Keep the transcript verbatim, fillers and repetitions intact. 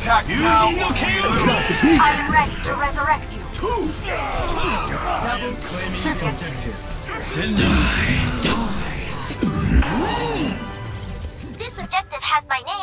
attack now. I'm ready to resurrect you. Double claiming objective. This objective has my name.